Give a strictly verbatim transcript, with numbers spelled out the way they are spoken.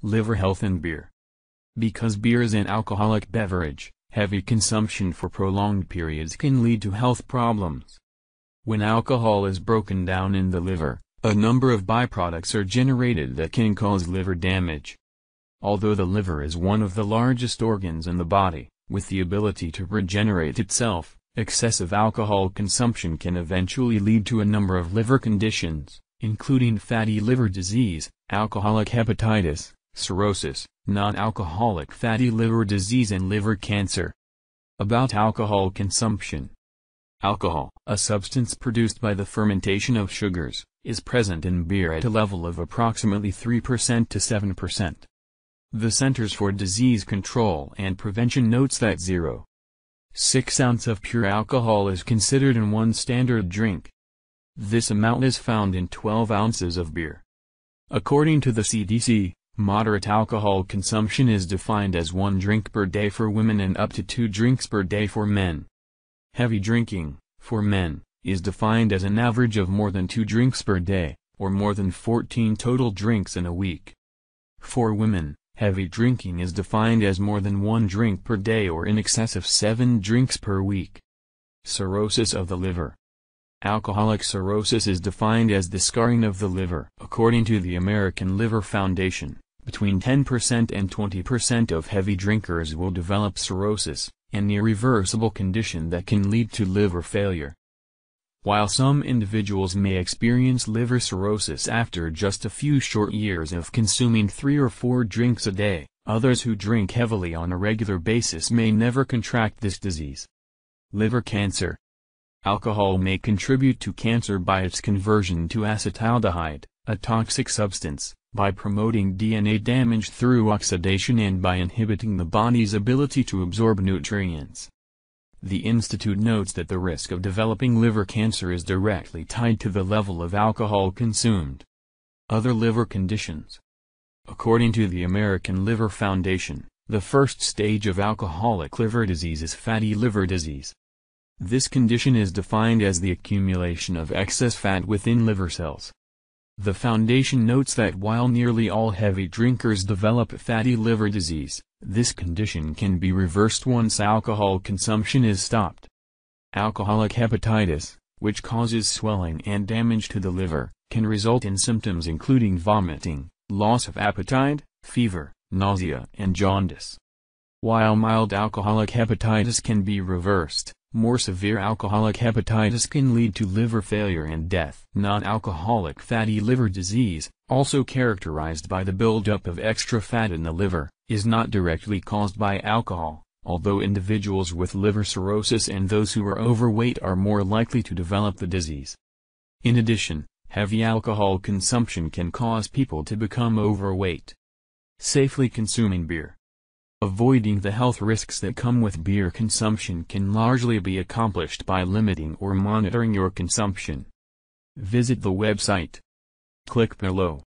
Liver health in beer. Because beer is an alcoholic beverage, heavy consumption for prolonged periods can lead to health problems. When alcohol is broken down in the liver, a number of byproducts are generated that can cause liver damage. Although the liver is one of the largest organs in the body, with the ability to regenerate itself, excessive alcohol consumption can eventually lead to a number of liver conditions, including fatty liver disease, alcoholic hepatitis, cirrhosis, non-alcoholic fatty liver disease and liver cancer. About alcohol consumption. Alcohol, a substance produced by the fermentation of sugars, is present in beer at a level of approximately three percent to seven percent. The Centers for Disease Control and Prevention notes that zero point six ounce of pure alcohol is considered in one standard drink. This amount is found in twelve ounces of beer. According to the C D C, moderate alcohol consumption is defined as one drink per day for women and up to two drinks per day for men. Heavy drinking, for men, is defined as an average of more than two drinks per day, or more than fourteen total drinks in a week. For women, heavy drinking is defined as more than one drink per day or in excess of seven drinks per week. Cirrhosis of the liver. Alcoholic cirrhosis is defined as the scarring of the liver. According to the American Liver Foundation, between ten percent and twenty percent of heavy drinkers will develop cirrhosis, an irreversible condition that can lead to liver failure. While some individuals may experience liver cirrhosis after just a few short years of consuming three or four drinks a day, others who drink heavily on a regular basis may never contract this disease. Liver cancer. Alcohol may contribute to cancer by its conversion to acetaldehyde, a toxic substance, by promoting D N A damage through oxidation and by inhibiting the body's ability to absorb nutrients. The Institute notes that the risk of developing liver cancer is directly tied to the level of alcohol consumed. Other liver conditions. According to the American Liver Foundation, the first stage of alcoholic liver disease is fatty liver disease. This condition is defined as the accumulation of excess fat within liver cells. The foundation notes that while nearly all heavy drinkers develop fatty liver disease, this condition can be reversed once alcohol consumption is stopped. Alcoholic hepatitis, which causes swelling and damage to the liver, can result in symptoms including vomiting, loss of appetite, fever, nausea, and jaundice. While mild alcoholic hepatitis can be reversed, more severe alcoholic hepatitis can lead to liver failure and death. Non-alcoholic fatty liver disease, also characterized by the buildup of extra fat in the liver, is not directly caused by alcohol, although individuals with liver cirrhosis and those who are overweight are more likely to develop the disease. In addition, heavy alcohol consumption can cause people to become overweight. Safely consuming beer. Avoiding the health risks that come with beer consumption can largely be accomplished by limiting or monitoring your consumption. Visit the website. Click below.